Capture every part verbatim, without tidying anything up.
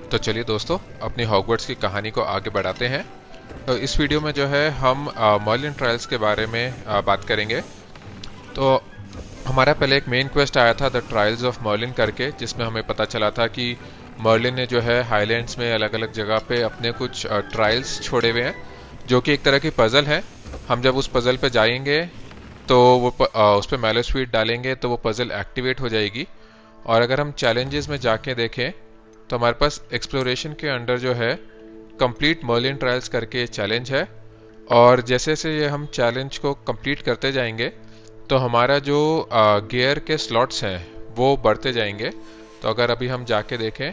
तो चलिए दोस्तों, अपनी हॉगवर्ट्स की कहानी को आगे बढ़ाते हैं। तो इस वीडियो में जो है हम मर्लिन ट्रायल्स के बारे में आ, बात करेंगे। तो हमारा पहले एक मेन क्वेस्ट आया था द ट्रायल्स ऑफ मर्लिन करके, जिसमें हमें पता चला था कि मर्लिन ने जो है हाईलैंड्स में अलग अलग जगह पे अपने कुछ ट्रायल्स छोड़े हुए हैं, जो कि एक तरह की पजल है। हम जब उस पजल पे जाएंगे तो वो प, आ, उस पर मैलोस्वीट डालेंगे तो वो पजल एक्टिवेट हो जाएगी। और अगर हम चैलेंजेस में जाके देखें तो हमारे पास एक्सप्लोरेशन के अंडर जो है कंप्लीट मर्लिन ट्रायल्स करके चैलेंज है। और जैसे जैसे ये हम चैलेंज को कंप्लीट करते जाएंगे तो हमारा जो गियर के स्लॉट्स हैं वो बढ़ते जाएंगे। तो अगर अभी हम जाके देखें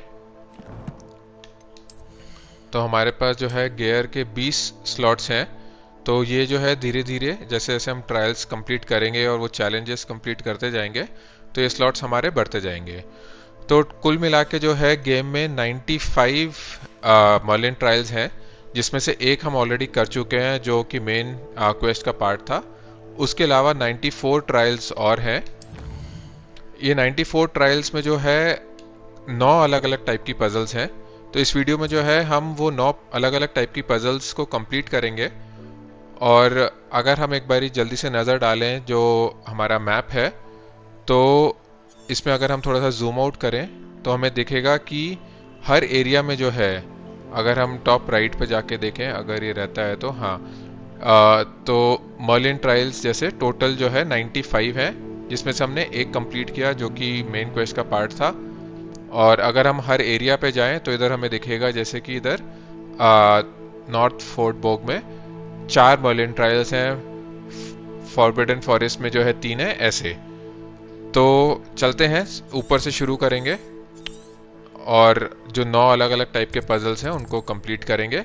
तो हमारे पास जो है गियर के बीस स्लॉट्स हैं। तो ये जो है धीरे धीरे जैसे जैसे हम ट्रायल्स कंप्लीट करेंगे और वो चैलेंजेस कंप्लीट करते जाएंगे तो ये स्लॉट्स हमारे बढ़ते जाएंगे। तो कुल मिला के जो है गेम में पचानवे मर्लिन ट्रायल्स हैं, जिसमें से एक हम ऑलरेडी कर चुके हैं जो कि मेन क्वेस्ट का पार्ट था। उसके अलावा चौरानवे ट्रायल्स और हैं। ये चौरानवे ट्रायल्स में जो है नौ अलग अलग टाइप की पजल्स हैं। तो इस वीडियो में जो है हम वो नौ अलग अलग टाइप की पजल्स को कंप्लीट करेंगे। और अगर हम एक बारी जल्दी से नज़र डालें जो हमारा मैप है, तो इसमें अगर हम थोड़ा सा जूम आउट करें तो हमें दिखेगा कि हर एरिया में जो है, अगर हम टॉप राइट पे जाके देखें, अगर ये रहता है तो हाँ, आ, तो मर्लिन ट्रायल्स जैसे टोटल जो है पचानवे है, जिसमें से हमने एक कंप्लीट किया जो कि मेन क्वेस्ट का पार्ट था। और अगर हम हर एरिया पे जाएं तो इधर हमें दिखेगा जैसे कि इधर नॉर्थ फोर्ट बोग में चार मर्लिन ट्रायल्स हैं, फॉरबिडन फॉरेस्ट में जो है तीन है, ऐसे। तो चलते हैं, ऊपर से शुरू करेंगे और जो नौ अलग अलग टाइप के पजल्स हैं उनको कंप्लीट करेंगे।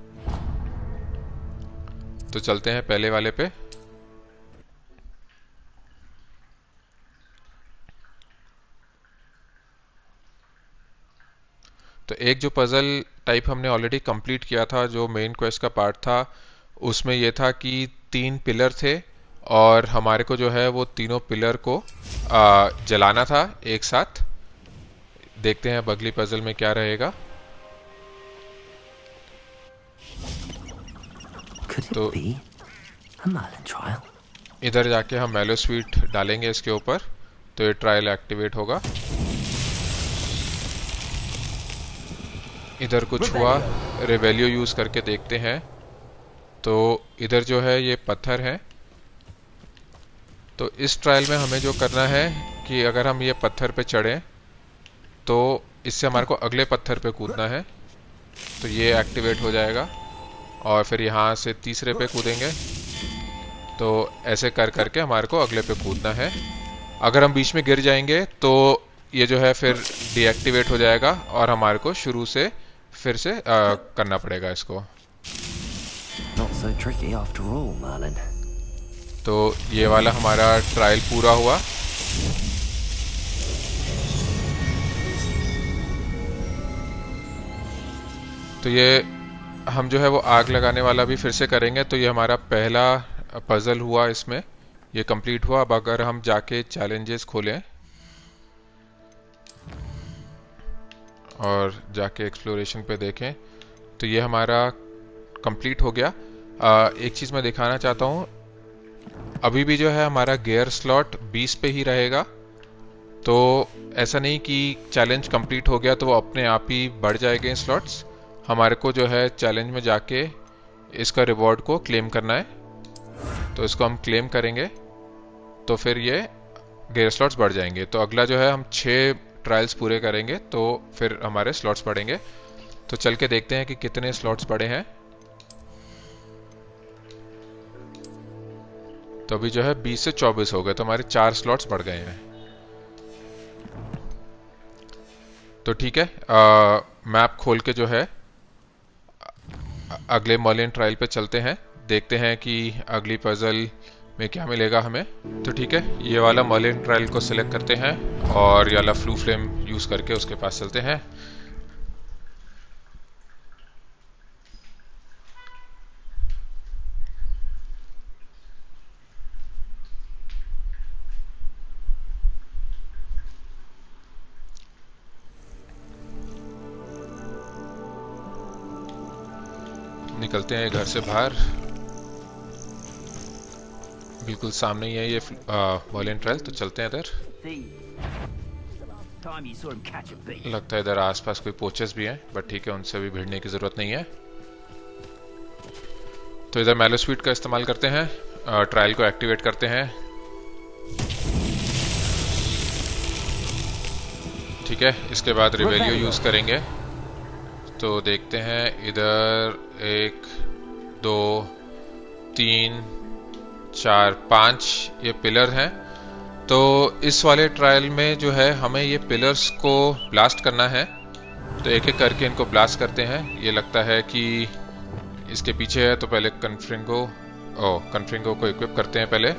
तो चलते हैं पहले वाले पे। तो एक जो पजल टाइप हमने ऑलरेडी कंप्लीट किया था जो मेन क्वेस्ट का पार्ट था, उसमें यह था कि तीन पिलर थे और हमारे को जो है वो तीनों पिलर को आ, जलाना था एक साथ। देखते हैं अब अगली पजल में क्या रहेगा। तो इधर जाके हम मैलोस्वीट डालेंगे इसके ऊपर तो ये ट्रायल एक्टिवेट होगा। इधर कुछ हुआ, रेवेलियो यूज करके देखते हैं। तो इधर जो है ये पत्थर है। तो इस ट्रायल में हमें जो करना है कि अगर हम ये पत्थर पे चढ़ें तो इससे हमारे को अगले पत्थर पे कूदना है, तो ये एक्टिवेट हो जाएगा। और फिर यहाँ से तीसरे पे कूदेंगे, तो ऐसे कर करके हमारे को अगले पे कूदना है। अगर हम बीच में गिर जाएंगे तो ये जो है फिर डीएक्टिवेट हो जाएगा और हमारे को शुरू से फिर से आ, करना पड़ेगा इसको। Not so tricky after all, Merlin. तो ये वाला हमारा ट्रायल पूरा हुआ। तो ये हम जो है वो आग लगाने वाला भी फिर से करेंगे। तो ये हमारा पहला पजल हुआ, इसमें ये कंप्लीट हुआ। अब अगर हम जाके चैलेंजेस खोलें और जाके एक्सप्लोरेशन पे देखें तो ये हमारा कंप्लीट हो गया। आ, एक चीज़ मैं दिखाना चाहता हूँ, अभी भी जो है हमारा गियर स्लॉट बीस पे ही रहेगा। तो ऐसा नहीं कि चैलेंज कंप्लीट हो गया तो वो अपने आप ही बढ़ जाएंगे स्लॉट्स। हमारे को जो है चैलेंज में जाके इसका रिवॉर्ड को क्लेम करना है। तो इसको हम क्लेम करेंगे तो फिर ये गियर स्लॉट्स बढ़ जाएंगे। तो अगला जो है हम छः ट्रायल्स पूरे करेंगे तो फिर हमारे स्लॉट्स बढ़ेंगे। तो चल के देखते हैं कि कितने स्लॉट्स बढ़े हैं। तो अभी जो है बीस से चौबीस हो गए, तो हमारे चार स्लॉट्स बढ़ गए हैं। तो ठीक है, मैप खोल के जो है अगले मर्लिन ट्रायल पे चलते हैं, देखते हैं कि अगली पजल में क्या मिलेगा हमें। तो ठीक है, ये वाला मर्लिन ट्रायल को सिलेक्ट करते हैं और ये वाला फ्लू फ्लेम यूज करके उसके पास चलते हैं। निकलते हैं घर से बाहर। बिल्कुल सामने ही है ये वॉलियन ट्रायल, तो चलते हैं इधर। लगता है इधर आसपास कोई पोचेस भी हैं, बट ठीक है, उनसे भी भिड़ने की जरूरत नहीं है। तो इधर मैलोस्वीट का इस्तेमाल करते हैं, ट्रायल को एक्टिवेट करते हैं। ठीक है, इसके बाद रिवेलियो यूज करेंगे। तो देखते हैं, इधर एक दो तीन चार पांच ये पिलर हैं। तो इस वाले ट्रायल में जो है हमें ये पिलर्स को ब्लास्ट करना है। तो एक एक करके इनको ब्लास्ट करते हैं। ये लगता है कि इसके पीछे है, तो पहले कन्फ्रिंगो ओ कन्फ्रिंगो को इक्विप करते हैं पहले।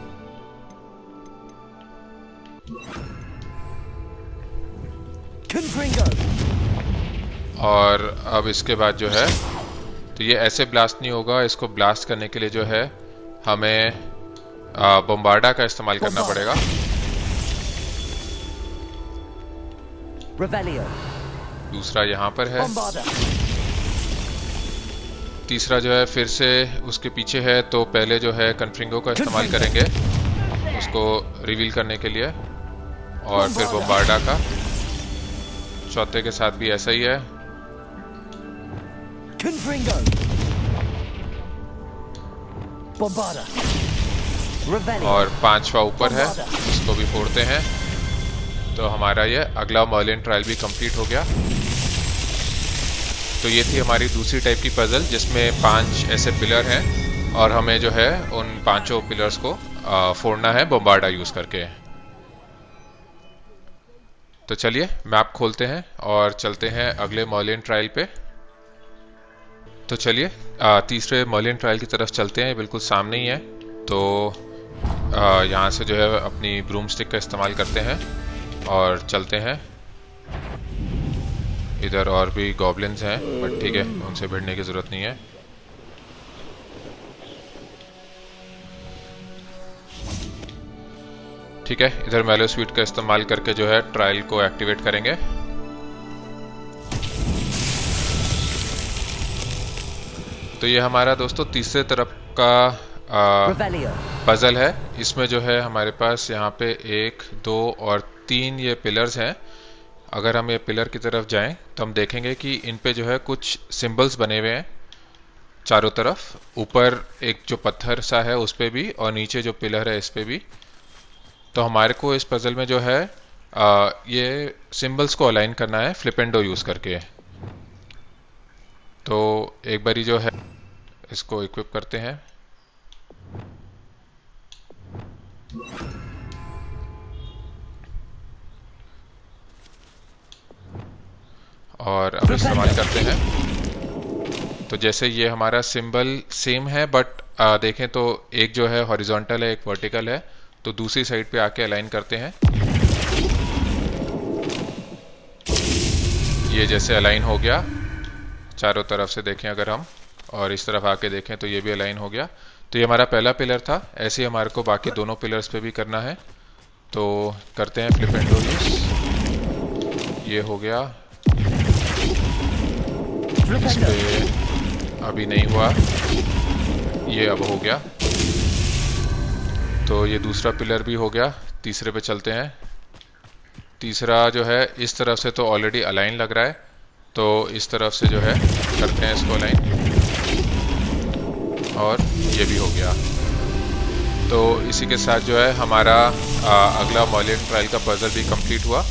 और अब इसके बाद जो है, तो ये ऐसे ब्लास्ट नहीं होगा, इसको ब्लास्ट करने के लिए जो है हमें बम्बार्डा का इस्तेमाल करना पड़ेगा। दूसरा यहाँ पर है, तीसरा जो है फिर से उसके पीछे है। तो पहले जो है कन्फ्रिंगो का इस्तेमाल करेंगे उसको रिवील करने के लिए, और फिर बम्बार्डा का। चौथे के साथ भी ऐसा ही है। और पांचवा ऊपर है, इसको भी फोड़ते हैं। तो हमारा ये अगला मर्लिन ट्रायल भी कंप्लीट हो गया। तो ये थी हमारी दूसरी टाइप की पजल, जिसमें पांच ऐसे पिलर हैं और हमें जो है उन पांचों पिलर्स को फोड़ना है बम्बार्डा यूज करके। तो चलिए मैप खोलते हैं और चलते हैं अगले मर्लिन ट्रायल पे। तो चलिए तीसरे मर्लिन ट्रायल की तरफ चलते हैं, बिल्कुल सामने ही है। तो यहाँ से जो है अपनी ब्रूम स्टिक का इस्तेमाल करते हैं और चलते हैं। इधर और भी गॉब्लिन्स हैं, बट ठीक है, उनसे भिड़ने की जरूरत नहीं है। ठीक है, इधर मैलोस्वीट का इस्तेमाल करके जो है ट्रायल को एक्टिवेट करेंगे। तो ये हमारा दोस्तों तीसरे तरफ का पजल है। इसमें जो है हमारे पास यहाँ पे एक दो और तीन ये पिलर्स हैं। अगर हम ये पिलर की तरफ जाएं तो हम देखेंगे कि इन पे जो है कुछ सिंबल्स बने हुए हैं चारों तरफ। ऊपर एक जो पत्थर सा है उस पे भी, और नीचे जो पिलर है इस पे भी। तो हमारे को इस पजल में जो है आ, ये सिंबल्स को अलाइन करना है फ्लिपेंडो यूज करके। तो एक बारी जो है इसको इक्विप करते हैं। और अब इस्तेमाल करते हैं। तो जैसे ये हमारा सिंबल सेम है, बट देखें तो एक जो है हॉरिजॉन्टल है, एक वर्टिकल है। तो दूसरी साइड पे आके अलाइन करते हैं। ये जैसे अलाइन हो गया चारों तरफ से देखें अगर हम, और इस तरफ आके देखें तो ये भी अलाइन हो गया। तो ये हमारा पहला पिलर था। ऐसे ही हमारे को बाकी दोनों पिलर्स पे भी करना है। तो करते हैं फ्लिप एंड डो यूज। ये हो गया, इस पे अभी नहीं हुआ, ये अब हो गया। तो ये दूसरा पिलर भी हो गया। तीसरे पे चलते हैं। तीसरा जो है इस तरफ से तो ऑलरेडी अलाइन लग रहा है, तो इस तरफ से जो है करते हैं इसको अलाइन, और ये भी हो गया। तो इसी के साथ जो है हमारा आ, अगला मर्लिन ट्रायल का पजल भी कंप्लीट हुआ।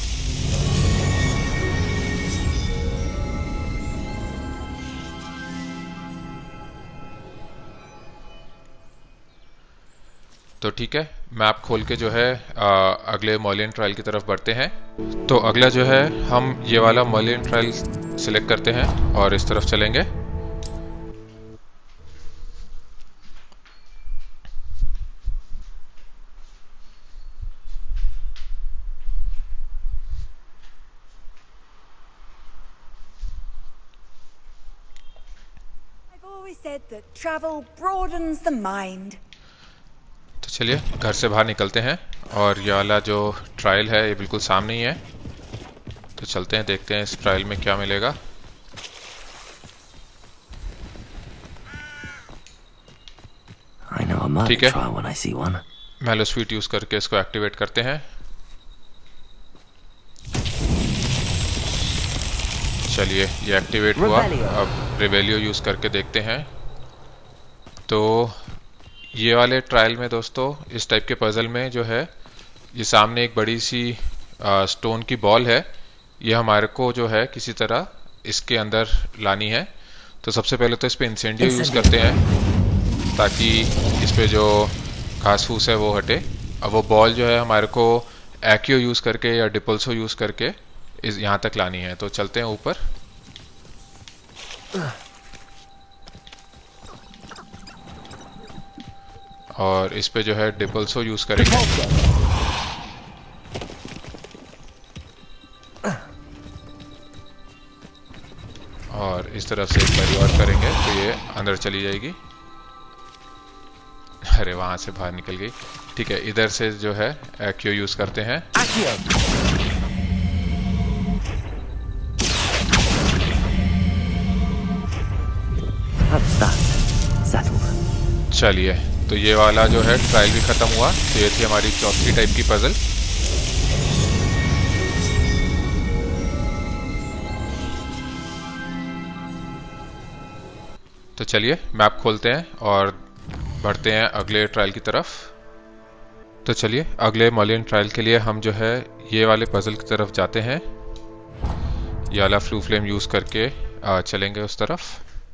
तो ठीक है, मैप खोल के जो है आ, अगले मर्लिन ट्रायल की तरफ बढ़ते हैं। तो अगला जो है हम ये वाला मर्लिन ट्रायल सिलेक्ट करते हैं और इस तरफ चलेंगे। I've always said that travel broadens the mind. तो चलिए घर से बाहर निकलते हैं, और ये वाला जो ट्रायल है ये बिल्कुल सामने ही है। तो चलते हैं, देखते हैं इस ट्रायल में क्या मिलेगा। might ठीक है, try when I see one. Mallowsweet use करके इसको एक्टिवेट करते हैं। चलिए ये एक्टिवेट हुआ। अब रिवेलियो यूज करके देखते हैं। तो ये वाले ट्रायल में दोस्तों इस टाइप के पजल में जो है ये सामने एक बड़ी सी आ, स्टोन की बॉल है, ये हमारे को जो है किसी तरह इसके अंदर लानी है। तो सबसे पहले तो इस पे इंसेंडियो यूज करते हैं ताकि इस पे जो घास फूस है वो हटे। अब वो बॉल जो है हमारे को एक्यो यूज करके या डिपल्सो यूज करके इस यहाँ तक लानी है। तो चलते हैं ऊपर। और इस पे जो है डिपल्सो यूज करेंगे और इस तरफ से एक बारी और करेंगे तो ये अंदर चली जाएगी। अरे वहां से बाहर निकल गई। ठीक है, इधर से जो है एक्यो यूज करते हैं। चलिए, तो ये वाला जो है ट्रायल भी खत्म हुआ। तो ये थी हमारी चौथी टाइप की पजल। तो चलिए मैप खोलते हैं और बढ़ते हैं अगले ट्रायल की तरफ। तो चलिए अगले मॉलियन ट्रायल के लिए हम जो है ये वाले पजल की तरफ जाते हैं। ये वाला फ्लू फ्लेम यूज करके चलेंगे उस तरफ।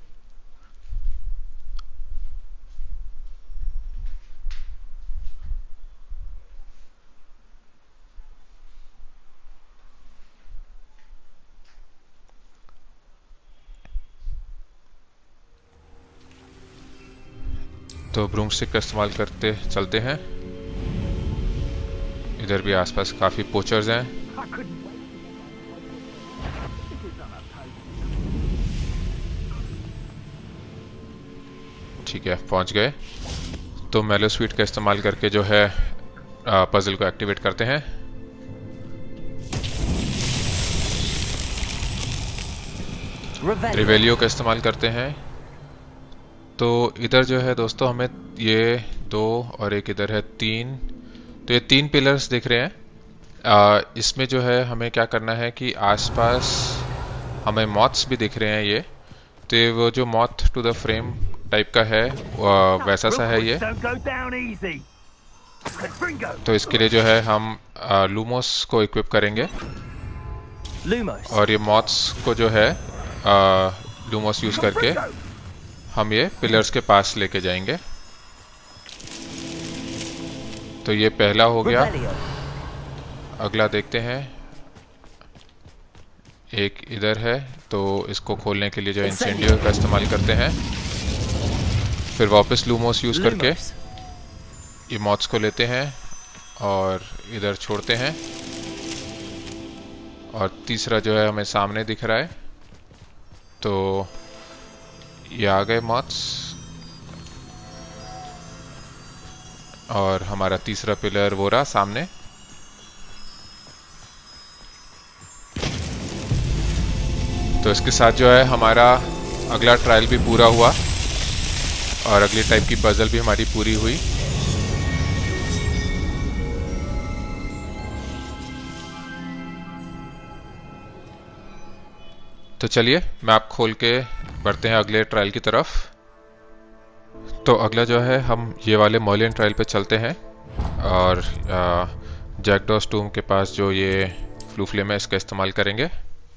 तो ब्रूमस्टिक का इस्तेमाल करते चलते हैं। इधर भी आसपास काफी पोचर्स हैं। ठीक है, पहुंच गए। तो मैलो स्वीट का इस्तेमाल करके जो है पजल को एक्टिवेट करते हैं। रिवेलियो का इस्तेमाल करते हैं। तो इधर जो है दोस्तों हमें ये दो और एक इधर है तीन, तो ये तीन पिलर्स दिख रहे हैं। आ, इसमें जो है हमें क्या करना है कि आसपास हमें मॉथ्स भी दिख रहे हैं। ये तो ये वो जो moth to the frame type का है वैसा सा है ये। तो इसके लिए जो है हम आ, लूमोस को इक्विप करेंगे और ये मॉथ्स को जो है आ, लूमोस यूज करके हम ये पिलर्स के पास लेके जाएंगे। तो ये पहला हो गया। अगला देखते हैं, एक इधर है। तो इसको खोलने के लिए जो इंसेंडियो का इस्तेमाल करते हैं। फिर वापस लूमोस यूज करके ये मॉथ्स को लेते हैं और इधर छोड़ते हैं। और तीसरा जो है हमें सामने दिख रहा है। तो ये आ गए मॉथ्स और हमारा तीसरा पिलर वो रहा सामने। तो इसके साथ जो है हमारा अगला ट्रायल भी पूरा हुआ और अगली टाइप की पजल भी हमारी पूरी हुई। तो चलिए मैप खोल के बढ़ते हैं अगले ट्रायल की तरफ। तो अगला जो है हम ये वाले मॉलियन ट्रायल पे चलते हैं और जैकडॉस टूम के पास जो ये फ्लू फ्लेम है इसका इस्तेमाल करेंगे।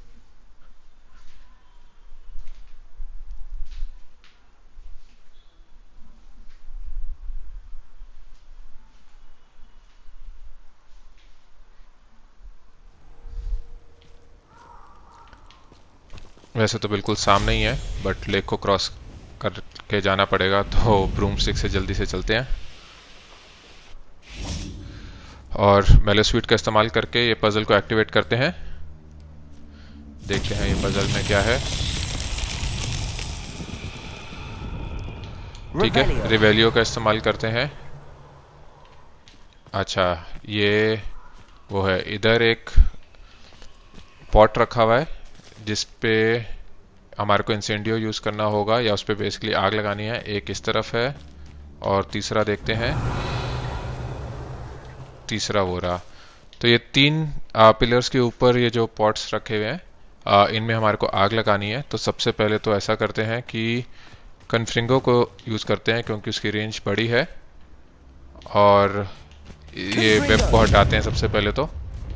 वैसे तो बिल्कुल सामने ही है बट लेक को क्रॉस करके जाना पड़ेगा, तो ब्रूमस्टिक से जल्दी से चलते हैं और मैलो स्वीट का इस्तेमाल करके ये पजल को एक्टिवेट करते हैं। देखते हैं ये पजल में क्या है। ठीक है, रिवेलियो का इस्तेमाल करते हैं। अच्छा, ये वो है, इधर एक पॉट रखा हुआ है जिस पे हमारे को इंसेंडियो यूज करना होगा या उस पे बेसिकली आग लगानी है। एक इस तरफ है और तीसरा देखते हैं, तीसरा वो रहा। तो ये तीन पिलर्स के ऊपर ये जो पॉट्स रखे हुए हैं, आ, इनमें हमारे को आग लगानी है। तो सबसे पहले तो ऐसा करते हैं कि कन्फ्रिंगो को यूज़ करते हैं क्योंकि उसकी रेंज बड़ी है, और ये वेब को हटाते हैं सबसे पहले। तो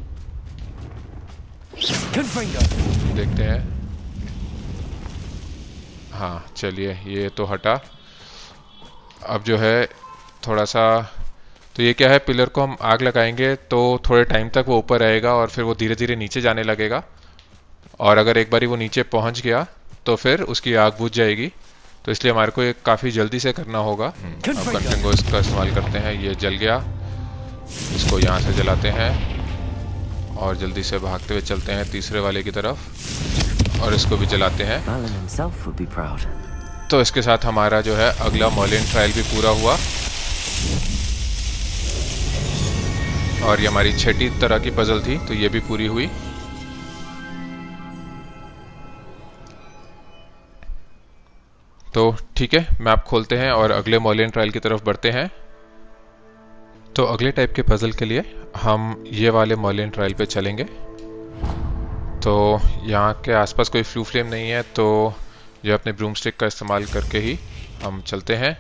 देखते हैं, हाँ चलिए ये तो हटा। अब जो है थोड़ा सा, तो ये क्या है, पिलर को हम आग लगाएंगे तो थोड़े टाइम तक वो ऊपर रहेगा और फिर वो धीरे धीरे नीचे जाने लगेगा, और अगर एक बारी वो नीचे पहुंच गया तो फिर उसकी आग बुझ जाएगी। तो इसलिए हमारे को ये काफ़ी जल्दी से करना होगा। अब कन्फ्रिंगो इसका इस्तेमाल करते हैं। ये जल गया, इसको यहाँ से जलाते हैं और जल्दी से भागते हुए चलते हैं तीसरे वाले की तरफ, और इसको भी जलाते हैं। तो इसके साथ हमारा जो है अगला मर्लिन ट्रायल भी पूरा हुआ, और ये हमारी छठी तरह की पजल थी, तो ये भी पूरी हुई। तो ठीक है, मैप खोलते हैं और अगले मर्लिन ट्रायल की तरफ बढ़ते हैं। तो अगले टाइप के पजल के लिए हम ये वाले मर्लिन ट्रायल पे चलेंगे। तो यहाँ के आसपास कोई फ्लू फ्लेम नहीं है, तो ये अपने ब्रूम स्टिक का इस्तेमाल करके ही हम चलते हैं।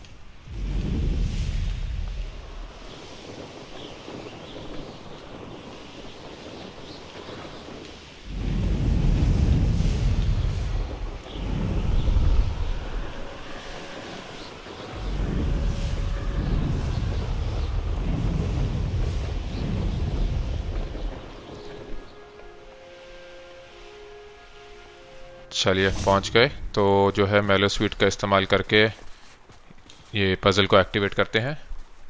चलिए पहुंच गए। तो जो है मेलो स्वीट का इस्तेमाल करके ये पजल को एक्टिवेट करते हैं।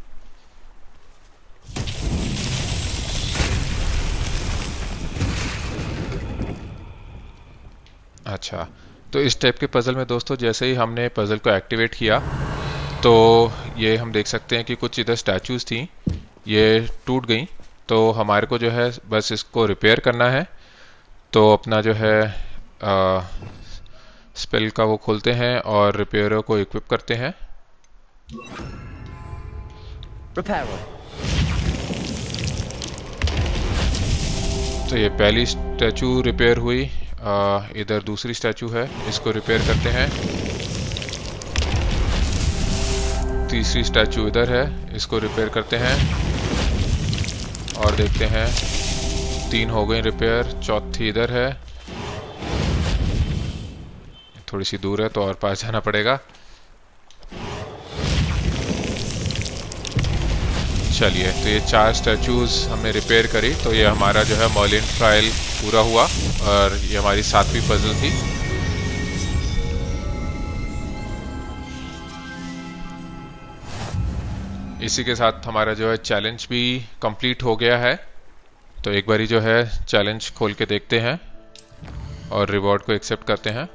अच्छा, तो इस टाइप के पजल में दोस्तों जैसे ही हमने पजल को एक्टिवेट किया तो ये हम देख सकते हैं कि कुछ इधर स्टैचूज थी, ये टूट गई। तो हमारे को जो है बस इसको रिपेयर करना है। तो अपना जो है आ, स्पेल का वो खोलते हैं और रिपेयरों को इक्विप करते हैं। तो ये पहली स्टैचू रिपेयर हुई, इधर दूसरी स्टैचू है, इसको रिपेयर करते हैं। तीसरी स्टैचू इधर है, इसको रिपेयर करते हैं और देखते हैं तीन हो गई रिपेयर। चौथी इधर है, थोड़ी सी दूर है तो और पास जाना पड़ेगा। चलिए, तो ये चार स्टैचूज हमने रिपेयर करी। तो ये हमारा जो है मर्लिन ट्रायल पूरा हुआ और ये हमारी सातवीं पजल थी। इसी के साथ हमारा जो है चैलेंज भी कंप्लीट हो गया है। तो एक बारी जो है चैलेंज खोल के देखते हैं और रिवॉर्ड को एक्सेप्ट करते हैं।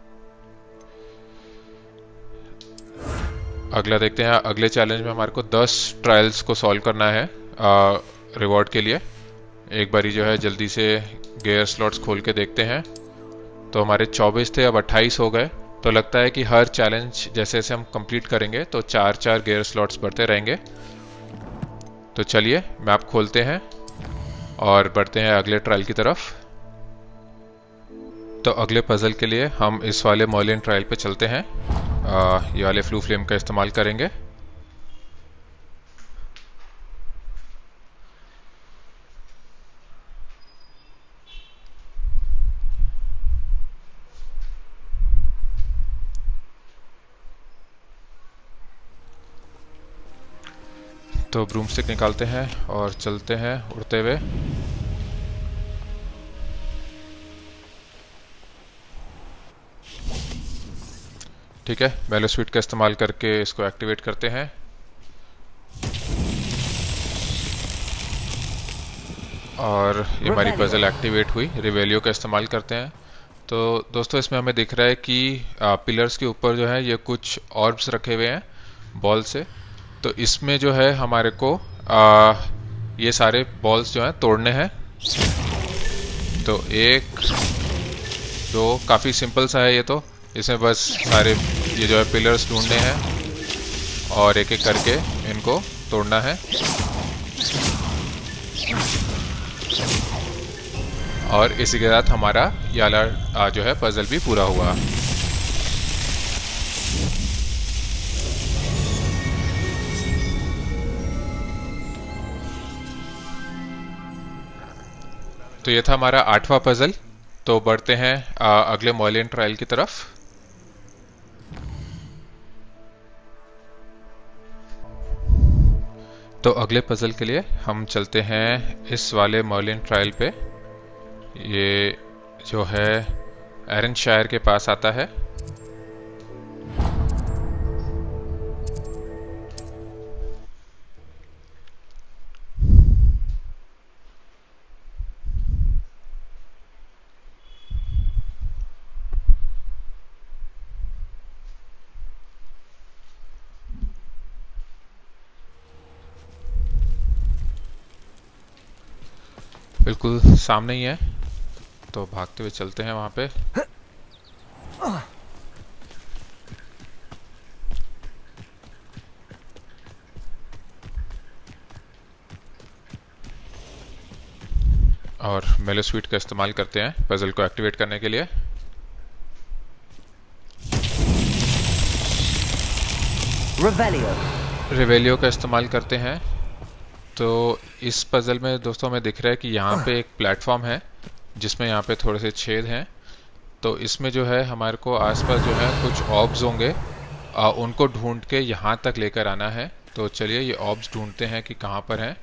अगला देखते हैं। अगले चैलेंज में हमारे को दस ट्रायल्स को सॉल्व करना है रिवॉर्ड के लिए। एक बारी जो है जल्दी से गेयर स्लॉट्स खोल के देखते हैं। तो हमारे चौबीस थे, अब अट्ठाईस हो गए। तो लगता है कि हर चैलेंज जैसे जैसे हम कंप्लीट करेंगे तो चार चार गेयर स्लॉट्स बढ़ते रहेंगे। तो चलिए मैप खोलते हैं और बढ़ते हैं अगले ट्रायल की तरफ। तो अगले पजल के लिए हम इस वाले मर्लिन ट्रायल पे चलते हैं। आ, ये वाले फ्लू फ्लेम का इस्तेमाल करेंगे। तो ब्रूम स्टिक निकालते हैं और चलते हैं उड़ते हुए। ठीक है, मेलो स्वीट का इस्तेमाल करके इसको एक्टिवेट करते हैं। और ये हमारी पजल एक्टिवेट हुई। रिवेलियो का इस्तेमाल करते हैं। तो दोस्तों इसमें हमें दिख रहा है कि आ, पिलर्स के ऊपर जो है ये कुछ ऑर्ब्स रखे हुए हैं बॉल से। तो इसमें जो है हमारे को आ, ये सारे बॉल्स जो हैं तोड़ने हैं। तो एक दो, काफ़ी सिंपल सा है ये। तो इसमें बस सारे ये जो है पिलर्स ढूंढने हैं और एक एक करके इनको तोड़ना है और इसी के साथ हमारा ये वाला जो है पजल भी पूरा हुआ। तो ये था हमारा आठवां पजल। तो बढ़ते हैं आ, अगले मॉलियन ट्रायल की तरफ। तो अगले पजल के लिए हम चलते हैं इस वाले मॉलियन ट्रायल पे। ये जो है एरनशायर के पास आता है। बिल्कुल सामने ही है, तो भागते हुए चलते हैं वहां पे। और मेलो स्वीट का इस्तेमाल करते हैं पजल को एक्टिवेट करने के लिए। Revelio. रिवेलियो का इस्तेमाल करते हैं। तो इस पजल में दोस्तों हमें दिख रहा है कि यहाँ पे एक प्लेटफॉर्म है जिसमें यहाँ पे थोड़े से छेद हैं। तो इसमें जो है हमारे को आसपास जो है कुछ ऑब्स होंगे, आ, उनको ढूंढ के यहाँ तक लेकर आना है। तो चलिए ये ऑब्स ढूंढते हैं कि कहाँ पर हैं।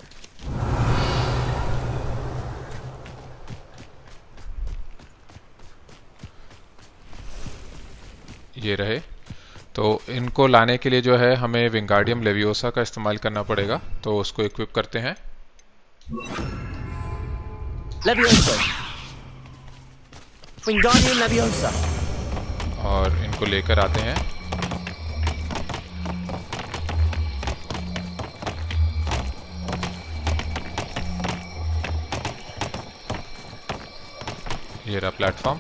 ये रहे। तो इनको लाने के लिए जो है हमें विंगार्डियम लेवियोसा का इस्तेमाल करना पड़ेगा। तो उसको इक्विप करते हैं। Leviosa. Wingardium Leviosa. और इनको लेकर आते हैं। ये रहा प्लेटफॉर्म।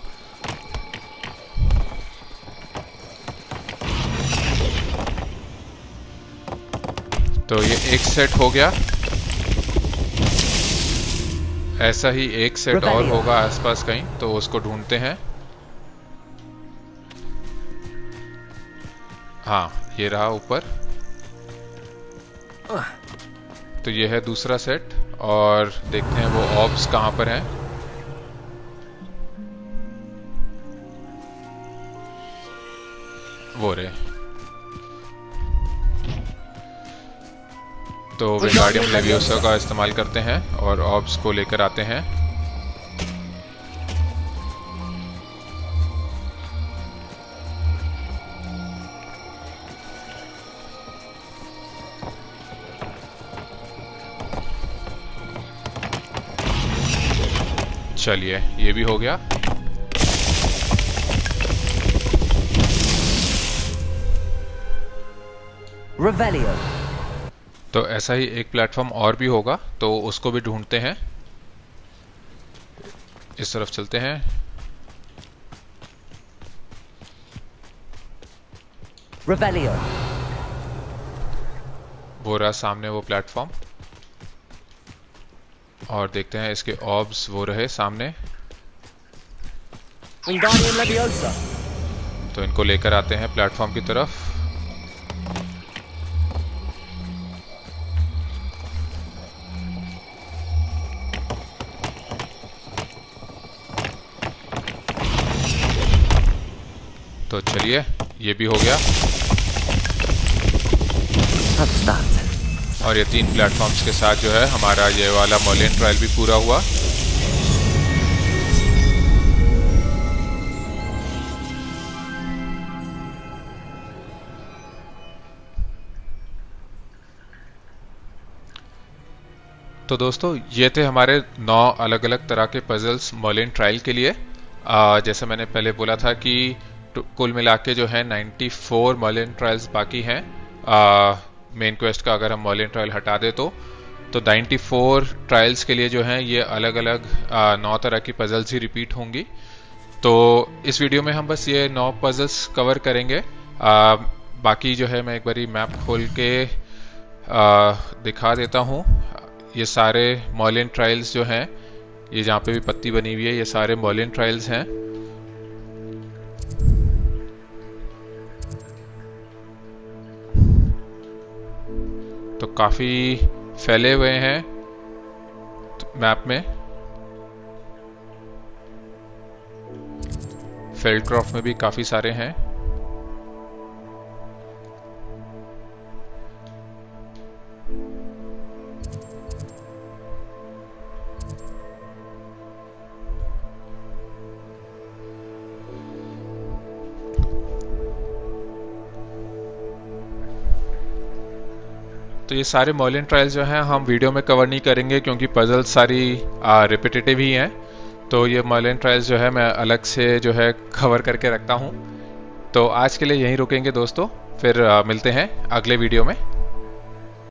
तो ये एक सेट हो गया। ऐसा ही एक सेट और होगा आसपास कहीं, तो उसको ढूंढते हैं। हाँ, ये रहा ऊपर। तो ये है दूसरा सेट और देखते हैं वो ऑब्स कहाँ पर हैं। वो रहे। तो विंगार्डियम लेवियोसा का इस्तेमाल करते हैं और ऑब्स को लेकर आते हैं। चलिए ये भी हो गया। Revelio. तो ऐसा ही एक प्लेटफॉर्म और भी होगा, तो उसको भी ढूंढते हैं। इस तरफ चलते हैं। Revelio. वो रहा सामने वो प्लेटफॉर्म और देखते हैं इसके ऑब्स। वो रहे सामने। Wingardium Leviosa. तो इनको लेकर आते हैं प्लेटफॉर्म की तरफ। तो चलिए ये भी हो गया। That's that. और ये तीन प्लेटफॉर्म्स के साथ जो है हमारा ये वाला मॉलियन ट्रायल भी पूरा हुआ। तो दोस्तों ये थे हमारे नौ अलग अलग तरह के पजल्स मॉलियन ट्रायल के लिए। आ, जैसे मैंने पहले बोला था कि कुल मिला के जो है चौरानवे मॉलियन ट्रायल्स बाकी हैं मेन क्वेस्ट का। अगर हम मॉलियन ट्रायल हटा दे तो तो चौरानवे ट्रायल्स के लिए जो हैं ये अलग अलग नौ तरह की पजल्स ही रिपीट होंगी। तो इस वीडियो में हम बस ये नौ पजल्स कवर करेंगे। आ, बाकी जो है मैं एक बारी मैप खोल के आ, दिखा देता हूँ। ये सारे मॉलिन ट्रायल्स जो हैं, ये जहाँ पे भी पत्ती बनी हुई है, ये सारे मॉलिन ट्रायल्स हैं। तो काफ़ी फैले हुए हैं मैप में। फेल्डक्रॉफ्ट में भी काफ़ी सारे हैं। तो ये सारे मॉलिन ट्रायल्स जो हैं हम वीडियो में कवर नहीं करेंगे क्योंकि पजल्स सारी रिपीटेटिव ही हैं। तो ये मॉलिन ट्रायल्स जो है मैं अलग से जो है कवर करके रखता हूँ। तो आज के लिए यहीं रुकेंगे दोस्तों, फिर आ, मिलते हैं अगले वीडियो में।